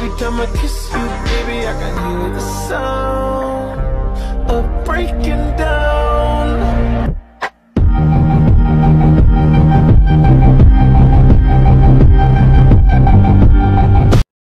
Every time I kiss you, baby, I can hear the sound of breaking down.